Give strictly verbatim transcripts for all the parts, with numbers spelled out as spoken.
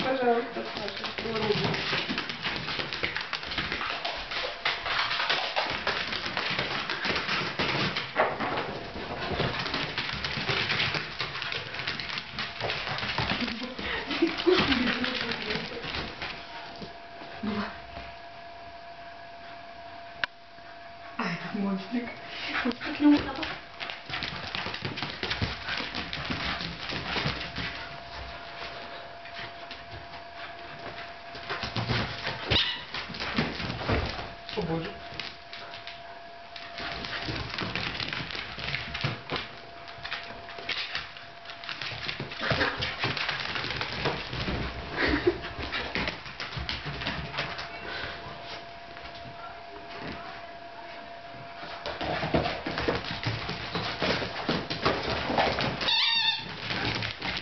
Пожалуйста, Саша. А этот монстрик. Вот как ему надо. О боже.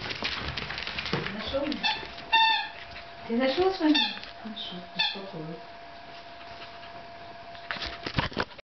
Нашел меня? Ты нашел с вами? Нашел, успокоил.